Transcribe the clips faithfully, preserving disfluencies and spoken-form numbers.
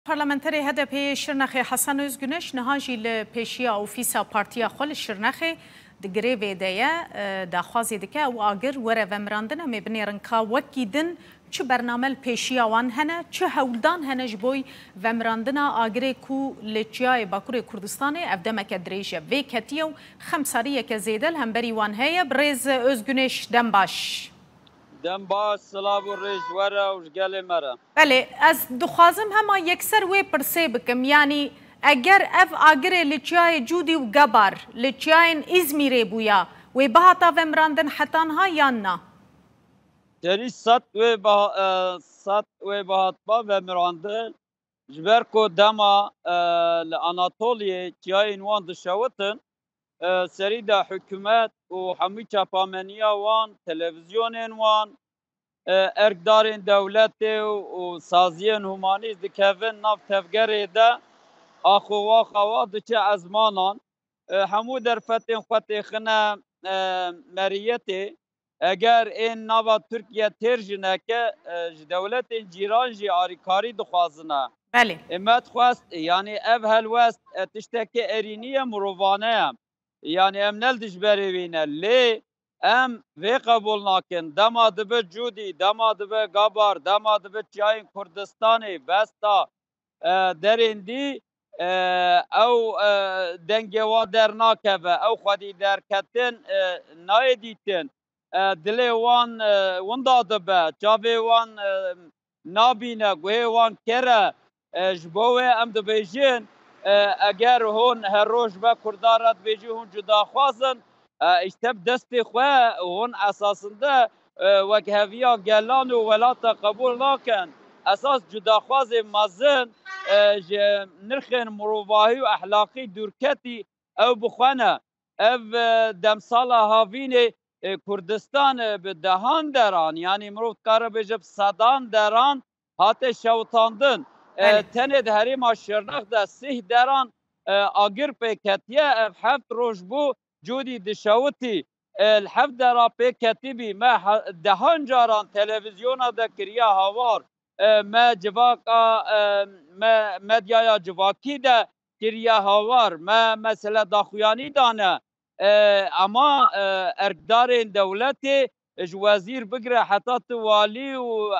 Parlamenterê H D Pê Şirnexê Hasan Ozguneş niha jî li pêşiya ofîsa partiya xwe li Şirnexê di grêvê de ye daxwazê dike ew agir were vemirandin em ê binêrin ka wekî din çi bername li pêşiya wan hene çi hewldan hene ji bo vemirandina agirê ku li çiyayê Bakurê Kurdistanê ev demeke dirêj e vê ketiye û xemsariyeke zêde li hemberî wan heye. Bi rêz Ozguneş dem baş. Dem baş, silav û rêj were û ji gelê me re. Belê, ez dixwazim hema yekser wê pirsê bikim, yanî eger ev agirê li çiyayê Cûdî û Gebar li çiyayên İzmîrê bûya, wê bihata vemirandin hetanha yan na? Serî sed wê sed wê bihatba vemirandin ji ber ku dema li Anatoliyê çiyayên wan dişewitin, serî de hikûmet û hemû çapameniya wan, televizyonên wan, erkdarên dewletê û saziyên humanîst dikevin nav tevgerê de axuwaxa wa diçe ezmanan. Hemû derfetên xwe têxine meriyetê eger ên nava Tirkiye têr jineke ji dewletên cîran jî alîkarî dixwazine. Belê. Me dixwest yanî ev helwest tiştekî erînî ye mirovane ye. Yani em nel dijberê wî ne lê em vê qebûl nakin. Dema dibe Cûdî, dema dibe Gebar, dema dibe çiyayên Kurdistanê, behsa derên dî ew dengê wa dernakeve, ew xwedî derketin nayê dîtin. Dilê wan winda dibe, çavê wan nabîne, guhê wan kere. Ji bo wê em dibêjin eger hûn her roj ve Kurda re dibêjî hûn cudaxwazin, îşte bi destê xwe hûn esasında wek heviya gelan û welata qebûl nakin. Esas cudaxwazê mezin ji nirxên mirovahî û ehlaqî dûrketî ew bixwene. Ev demsala havînê Kurdistan bi dehan deran, yanî mirov dikare bêje bi sedan deran hate şewatandin. Tenê di herêma Şirnex de sih deran agir pêketiye, ev heft roj bû Cûdî dişewitî. Li heft dera pêketîbî me dehan caran televizyona de kiriye hawar, me civaka me medyaya civakî de kiriye hawar, me mesele daxuyanî dane. Ama erkdarên dewletê ji wezîr bigire heta tu walî û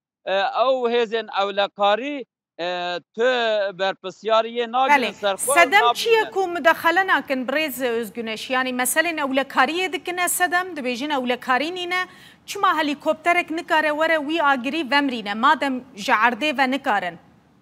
ew hêzên ewlekarî tu berpisyariyê nagirin ser xwe. Sedem çiye ku müdaxale nakin bi rêz Ozguneş, yanî meselên ewlekariyê dikine sedem dibêjin ewlekarî nîne, çima helîkopterek nikare were wî agirî vemirîne madem ji erdê ve nikarin?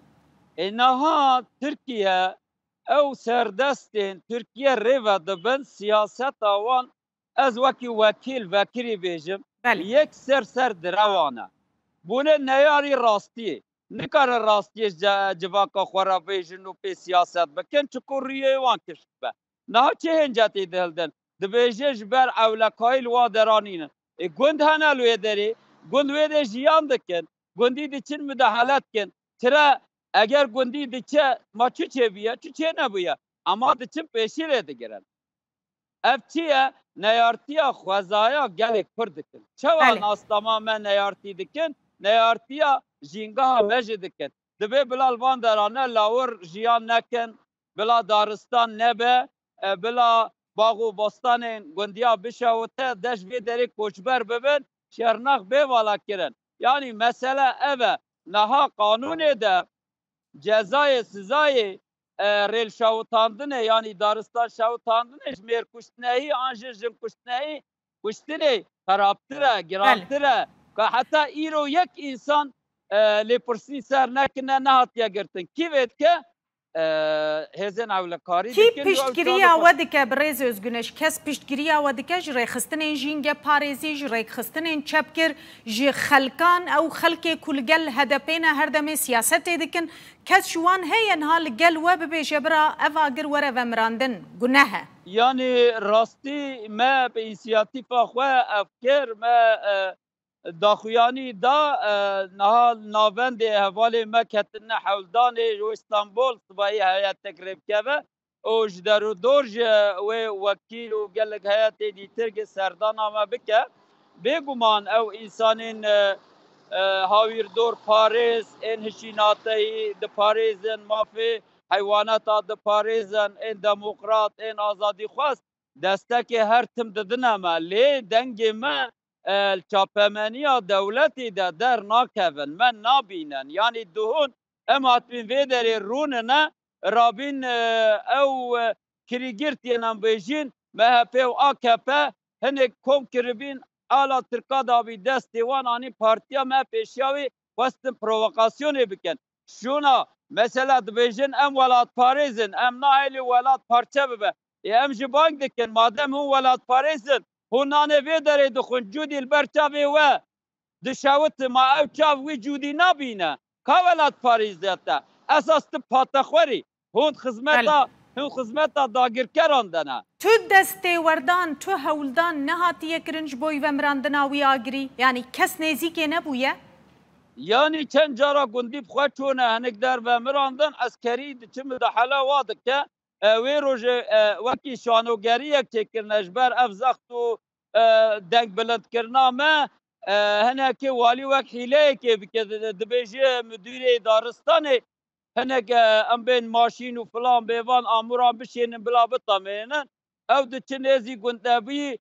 Niha Tirkiye ew serdestên Tirkiye rêve dibin siyaseta wan ez wekî wekîl vekirî bêjim yek ser ser direwan e. Bûne neyarî rastiyê. Nikare rastiyê civaka xwe re bêjin û pê siyaset bikin çiqû rûyê wan kişt be. Niha çê hincetê dihildin? Dibêje ji ber ewlekayî li wa deranînin. E gund hene li wê derê, gund wê de jiyan dikin, gundî diçin müdahale dikin. Tire eger gundî diçe ma çi çêbûye, çi çê nebûye. Ama diçin pêşî lê digirin. Ev çi ye? Neyartiya xwezaya gelê Kurd dikin. Çawa nastama me neyartî dikin? Neyartiya jîngeha me jî dikin. Dibe bila van derane lawir jiyan nekin, bila daristan nebe, bila bax û bostanên gundiya bişewite deş vê derê koçber bibin, Şirnex bêvala kirin. Yani mesele ev e. Niha qanûnê de cezayê sizayê rêl şewitandinê yanî daristan şewitandinê ji mêr kuştinehî an jî jin kuştinehî kuştinê xerabtir e, girantir e. Heta îro yek însan lêpirsî ser nekine nehatiye girtin. Kî vê dike? Hêzên ewlekarî dikin. Kî piştgiriya we dike bi rêz Ozguneş? Kes piştgiriya we dike ji rêxistinên jînge parêzî, ji rêxistinên çepkir, ji xelkan ew xelkê ku li gel H D Pê ne her demê siyasetê dikin. Kes ji wan heye niha li gel we bibêje bira ev agir were vemirandin guneh e. Yani rastî me bi înisiyatîfa xwe ev kir me daxuyanî da niha navendê hevalê me ketine hewldanê û İstanbul sibayî heyetek rêbikeve û ji derûdor ji wê wekîl û gelek heyetê dîtir serdana me bike. Bêguman ew însanên هاویردور پاریز این هشیناتی د پاریزن مافی حیوانات د پاریزن این دموکرات این آزادی خواست دسته که هر تم ددنه ما لی دنگ ما چاپمنیا دولتی ده در ناکون من نابینن یعنی دهون اما تبین ویدری رون نه رابین او کریگرتینم بیجین مهپه و آکپه هنه کم کربین آلا ترکا دابی دست دیوان آنی پارتیا ما پیشیاوی وستن پرووکاسیونی بکن شونا مثلا دبیجین ام ولاد پاریزن ام نایلی ولاد پارچه ببه ام جبانگ دکن مادم هون ولاد پاریزن هونانه ویدری دخون جودی البرچاوی و دشاوت ما او چاو وی جودی نبینه که ولاد پاریز دیتا اساس پاتخوری هون خدمتا هون خدمتا داگرکران دنه تو دسته وردان تو هولدان نهاتی کرنج بوی و مراندناوی آگری یعنی کس نزیک نبویه یعنی چند جارا گندی بخواه چونه هنگ در و مراندن عسکری چه مدحله واده که وی روژ وکی شانوگری یک چکرنش بر افزاخت و دنگ بلند کرنا ما هنه که والی وک حیله که بکه دبیجه مدیر دارستانه هنه که ام بین ماشین و فلان بیوان آموران بشینن بلا بطامینن او ده چه نیزی گندبی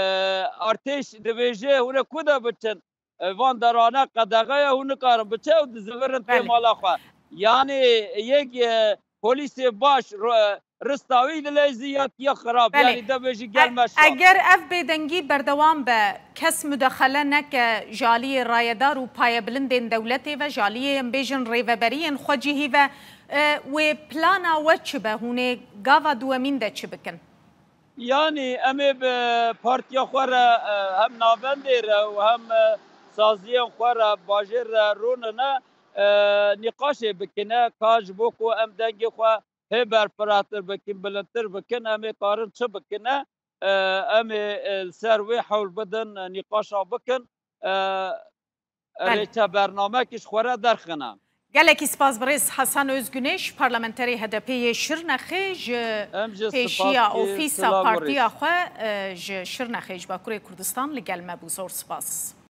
ارتش دبیجه هونه کوده بچن وان درانه قدغه هونه کارم بچه او ده زورن تیمالا خواه یعنی یک پلیس باش رستاوی دلیزیات یا خراب یعنی دبیجی گلمش اگر اف بیدنگی بردوام به کس مداخله نک جالی رایدار و پای بلندین دولتی و جالی بیجن ریوبرین خوجیهی و و پلانا و چه به هونه گاوا دوامین ده چه بکن یعنی امی به پارتیا خوره هم نابندی و هم سازیان خوره باجر رون نه نقاش بکنه کاج بوکو ام دنگی خواه هی برپراتر بکن بلندتر بکن امی کارن چه بکنه امی سروی حول بدن نقاشا بکن ریچه برنامه کش خوره درخنه گلکی سپاس بریز حسن ازگونش پارلمنتری هدپی شرنخی ج پیشیا اوفیسا پارتیا خو ج شرنخی ج باکوری کردستان لگل مبوزور سپاس